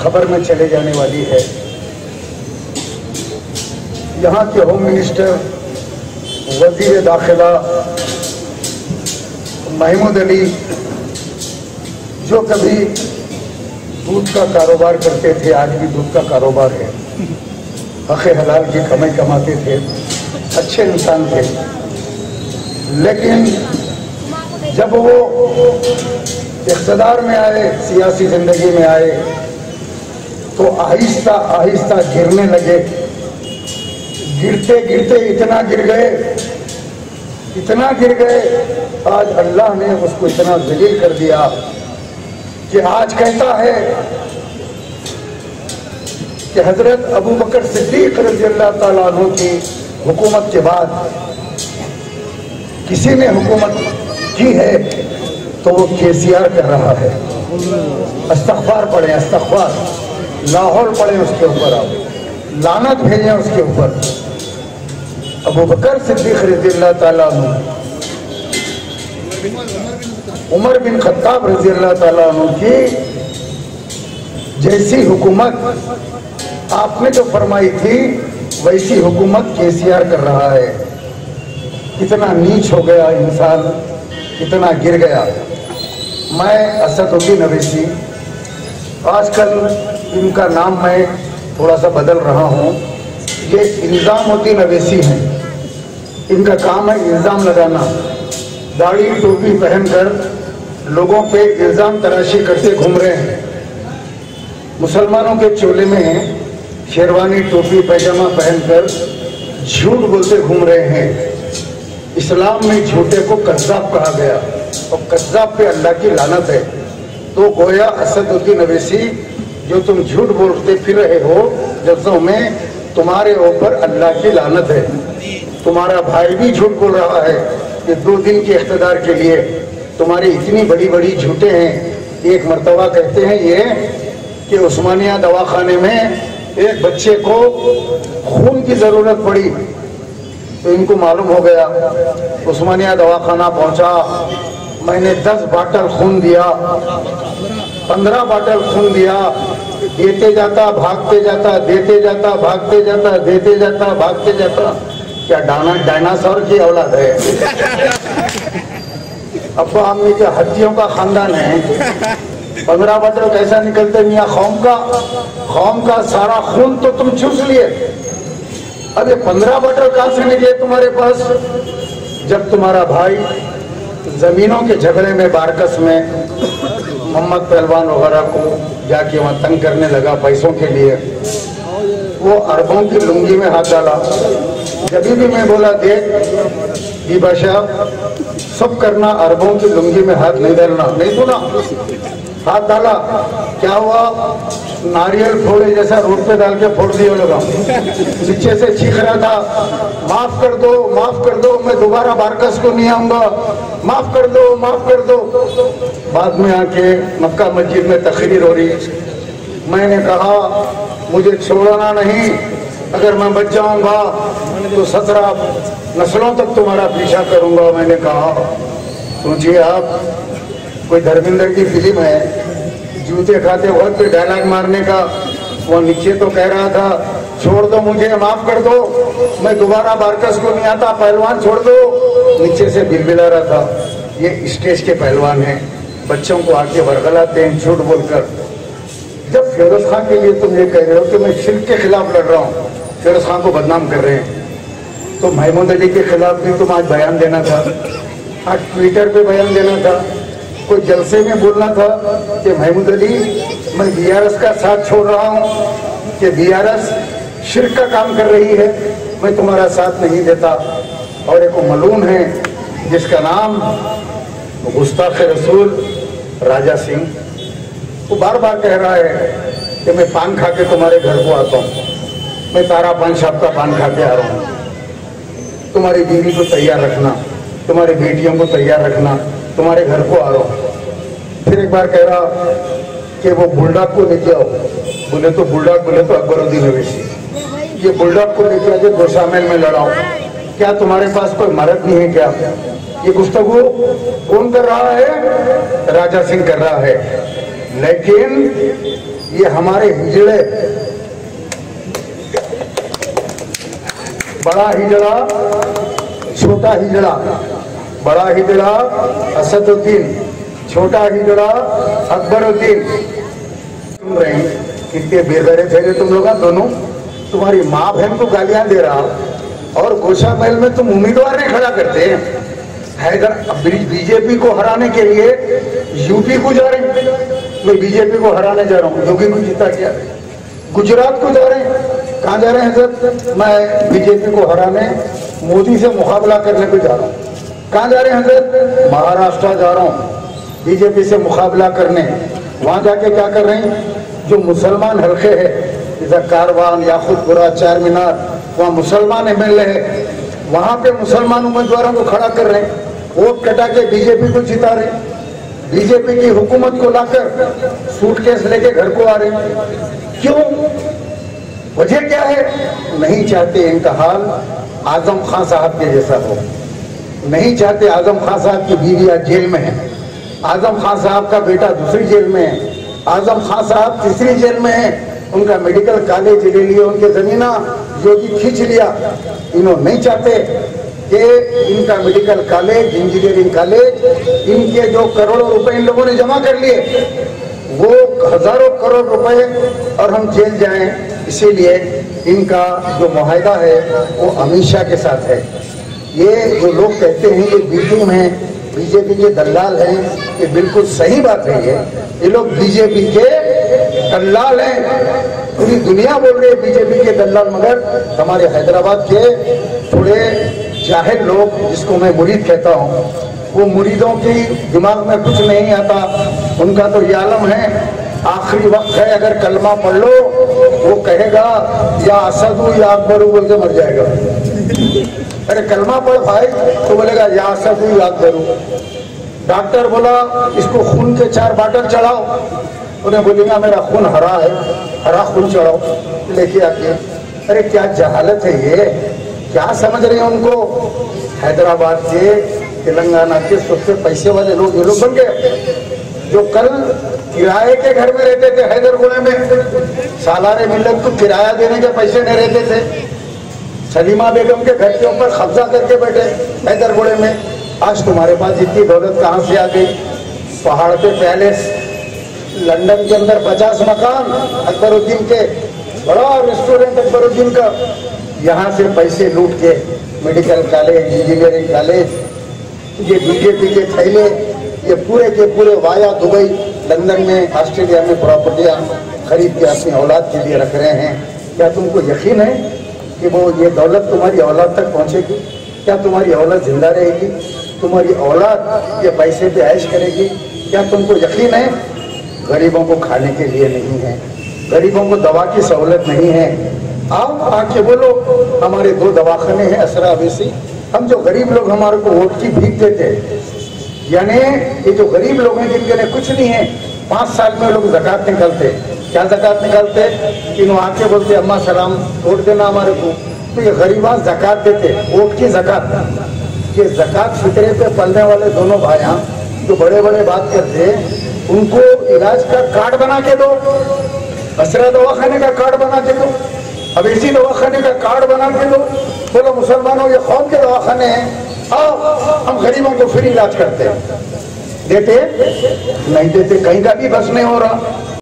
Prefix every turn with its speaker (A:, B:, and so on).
A: खबर में चले जाने वाली है। यहाँ के होम मिनिस्टर, वजीर दाखिला महमूद अली, जो कभी दूध का कारोबार करते थे, आज भी दूध का कारोबार है, हक़ हलाल की कमाई कमाते थे, अच्छे इंसान थे। लेकिन जब वो इक़्तिदार में आए, सियासी ज़िंदगी में आए, तो आहिस्ता आहिस्ता गिरने लगे। गिरते गिरते इतना गिर गए, आज अल्लाह ने उसको इतना ज़लील कर दिया कि आज कहता है कि हज़रत अबू बकर सिद्दीक़ रज़ी अल्लाह ताला अन्हु की हुकूमत के बाद किसी ने हुकूमत की है तो वो केसीआर कर रहा है। अस्तग़फ़ार पढ़ें, अस्तग़फ़ार, लाहौल पढ़ें उसके ऊपर, आप लानत भेजें उसके ऊपर। अबू बकर सिद्दीक़ रज़ी अल्लाह ताला अन्हु, उमर बिन खत्ताब रज़ी अल्लाह ताला अन्हु की जैसी हुकूमत आपने जो फरमाई थी, वैसी हुकूमत केसीआर कर रहा है। कितना नीच हो गया इंसान, कितना गिर गया। मैं असदुद्दीन अवैसी, आजकल इनका नाम मैं थोड़ा सा बदल रहा हूँ। ये इल्ज़ामुद्दीन अवैसी हैं। इनका काम है इल्ज़ाम लगाना, दाढ़ी टोपी पहनकर लोगों पे इल्ज़ाम तराशी करते घूम रहे हैं। मुसलमानों के चोले में शेरवानी टोपी पैजामा पहनकर झूठ बोलते घूम रहे हैं। इस्लाम में झूठे को कज़्ज़ाब कहा गया और कज़्ज़ाब पे अल्लाह की लानत है। तो गोया असदुद्दीन अवैसी, जो तुम झूठ बोलते फिर रहे हो जफ्ज़ों में, तुम्हारे ऊपर अल्लाह की लानत है। तुम्हारा भाई भी झूठ बोल रहा है कि 2 दिन के इख्तिदार के लिए तुम्हारी इतनी बड़ी बड़ी झूठे हैं। एक मर्तबा कहते हैं ये कि उस्मानिया दवाखाने में एक बच्चे को खून की ज़रूरत पड़ी, तो इनको मालूम हो गया। उस्मानिया दवाखाना पहुंचा, मैंने 10 बाटल खून दिया, 15 बाटल खून दिया, देते जाता भागते जाता, देते जाता भागते जाता, देते जाता भागते जाता। क्या डायनासोर की औलाद है? अब्बा अम्मी के हड्डियों का खानदान है। 15 बाटल कैसा निकलते मियाँ? कौम का सारा खून तो तुम चूस लिए। अब ये 15 बाटल कहाँ से निकले तुम्हारे पास? जब तुम्हारा भाई जमीनों के झगड़े में बारकस में मोहम्मद पहलवान वगैरह को जाके वहाँ तंग करने लगा पैसों के लिए, वो अरबों की लुंगी में हाथ डाला। जब भी मैं बोला देख बादशाह सब करना, अरबों की लुंगी में हाथ नहीं डालना, नहीं सुना, हाथ डाला। क्या हुआ? नारियल फोड़े जैसा रोड पे डाल के फोड़ दिए लगा। नीचे से चीख रहा था, माफ कर दो, माफ कर दो, मैं दोबारा बारकस को नहीं आऊंगा, माफ कर दो, माफ कर दो। बाद में आके मक्का मस्जिद में तकरीर हो रही, मैंने कहा मुझे छोड़ना नहीं, अगर मैं बच जाऊंगा तो 17 नस्लों तक तुम्हारा पीछा करूंगा। मैंने कहा सोचिए आप, कोई धर्मेंद्र की फिल्म है, जूते खाते वक्त पे डायलॉग मारने का, वो नीचे तो कह रहा था छोड़ दो मुझे, माफ कर दो, मैं दोबारा बारकस को नहीं आता, पहलवान छोड़ दो, नीचे से बिलबिला रहा था। ये स्टेज के पहलवान हैं, बच्चों को आके वरगलाते हैं झूठ बोलकर। जब फिरोज खान के लिए तुम ये कह रहे हो कि मैं शिर्क के खिलाफ लड़ रहा हूँ, फिरोज खान को बदनाम कर रहे हैं, तो महमूद अली के खिलाफ भी तुम आज बयान देना था, आज ट्विटर पे बयान देना था, कोई जलसे में बोलना था कि महमूद अली मैं बीआरएस का साथ छोड़ रहा हूँ कि बीआरएस शिर्क का काम कर रही है, मैं तुम्हारा साथ नहीं देता। और एक मलून है जिसका नाम गुस्ताख रसूल राजा सिंह, वो बार बार कह रहा है कि मैं पान खा के तुम्हारे घर को आता हूँ, मैं तारा पान शॉप का पान खा के आ रहा हूँ, तुम्हारी बीवी को तैयार रखना, तुम्हारी बेटियों को तैयार रखना, तुम्हारे घर को आ रहा हूँ। फिर एक बार कह रहा कि वो बुलडॉग को लेके आओ, बोले तो बुलडॉग, बोले तो अकबरुद्दीन अवैसी, ये बुलडॉग को लेके आके गोशामेल में लड़ाओ, क्या तुम्हारे पास कोई मर्द नहीं है क्या? ये गुफ्तगू कौन कर रहा है? राजा सिंह कर रहा है। लेकिन ये हमारे हिजड़े, बड़ा हिजड़ा, छोटा हिजड़ा, बड़ा हिजड़ा असदुद्दीन, छोटा हिजड़ा अकबरुद्दीन। सुन रहे हैं कितने बेगैरत थे तुम लोग दोनों। तुम्हारी माँ बहन को गालियां दे रहा और गोशा महल में तुम उम्मीदवार नहीं खड़ा करते। हैदर बीजेपी को हराने के लिए यूपी को जा रहे हैं, मैं बीजेपी को हराने जा रहा हूँ, योगी को जीता क्या। गुजरात को जा रहे हैं, कहाँ जा रहे हैं हजरत, मैं बीजेपी को हराने मोदी से मुकाबला करने को जा रहा हूँ। कहाँ जा रहे हैं हजरत, महाराष्ट्र जा रहा हूँ बीजेपी से मुकाबला करने। वहां जाके क्या कर रहे हैं, जो मुसलमान हल्के है, जैसा कारवान, याकुतपुरा, चार मीनार, वहाँ मुसलमान एमएलए है, वहां पे मुसलमान उम्मीदवारों को खड़ा कर रहे हैं, वोट कटा के बीजेपी को जिता रहे हैं। बीजेपी की हुकूमत को लाकर सूटकेस लेके घर को आ रहे हैं। क्यों, वजह क्या है, नहीं चाहते इनका हाल आजम खान साहब के जैसा हो। नहीं चाहते आजम खान साहब की बीवी आज जेल में है, आजम खान साहब का बेटा दूसरी जेल में है, आजम खान साहब तीसरी जेल में है, उनका मेडिकल कॉलेज ले लिया, उनके जमीना योगी खींच लिया। इन्होंने नहीं चाहते कि इनका मेडिकल कॉलेज, इंजीनियरिंग कॉलेज, इनके जो करोड़ों रुपए इन लोगों ने जमा कर लिए वो हजारों करोड़ रुपए और हम जेल जाएं। इसीलिए इनका जो मुआहदा है वो अमित शाह के साथ है। ये जो लोग कहते हैं ये बीजेपी में बीजेपी के दलाल हैं, ये बिल्कुल सही बात है। ये लोग बीजेपी के दलाल हैं, पूरी दुनिया बोल रही है बीजेपी के दलाल, मगर हमारे हैदराबाद के थोड़े जाहिल लोग, जिसको मैं मुरीद कहता हूँ, वो मुरीदों की दिमाग में कुछ नहीं आता। उनका तो ये आलम है, आखिरी वक्त है, अगर कलमा पढ़ लो वो कहेगा या असदू या अकबरू बोल के मर जाएगा। अरे कलमा पढ़ भाई तो बोलेगा या असदू या अकबरू। डॉक्टर बोला इसको खून के 4 बाटल चढ़ाओ, उन्हें बोलेगा मेरा खून हरा है, हरा खून चढ़ाओ लेके आके। अरे क्या जहालत है ये, क्या समझ रहे हैं उनको। हैदराबाद के, तेलंगाना के सबसे पैसे वाले लोग ये लोग बन गए, जो कल किराए के घर में रहते थे हैदरगुड़े में, सालारे मिल्लत को किराया देने के पैसे नहीं रहते थे, सलीमा बेगम के घर के ऊपर कब्जा करके बैठे हैदरगुड़े में। आज तुम्हारे पास इतनी दौलत कहाँ से आ गई। पहाड़ पे पैलेस, लंदन के अंदर 50 मकान अकबरुद्दीन के, बड़ा रेस्टोरेंट अकबरुद्दीन का, यहाँ से पैसे लूट के मेडिकल कॉलेज, इंजीनियरिंग कॉलेज, ये बीजेपी के थैले, ये पूरे के पूरे वाया दुबई, लंदन में, ऑस्ट्रेलिया में प्रॉपर्टियां खरीद के अपनी औलाद के लिए रख रहे हैं। क्या तुमको यकीन है कि वो ये दौलत तुम्हारी औलाद तक पहुंचेगी? क्या तुम्हारी औलाद जिंदा रहेगी? तुम्हारी औलाद ये पैसे पे ऐश करेगी? क्या तुमको यकीन है? गरीबों को खाने के लिए नहीं है, गरीबों को दवा की सहूलत नहीं है। आओ आके बोलो, हमारे 2 दवाखाने हैं असरा अवेसी, हम जो गरीब लोग हमारे को वोट की भीख देते, यानी ये जो गरीब लोग हैं जिनके लिए कुछ नहीं है, 5 साल में लोग ज़कात निकालते। क्या ज़कात निकालते? इन्हों आके बोलते अम्मा सलाम वोट देना हमारे को, तो ये गरीबा ज़कात देते, वोट की ज़कात। ये ज़कात फितरे पे पलने वाले दोनों भाइयाँ जो बड़े बड़े बात करते, उनको इलाज का कार्ड बना के दो, असरा दवाखाने का कार्ड बना के दो, अब इसी दवाखाने का कार्ड बना के दो, बोलो मुसलमानों ये कौन के दवाखाने हैं, आओ हम गरीबों को फ्री इलाज करते हैं। देते नहीं देते, कहीं का भी बस नहीं हो रहा।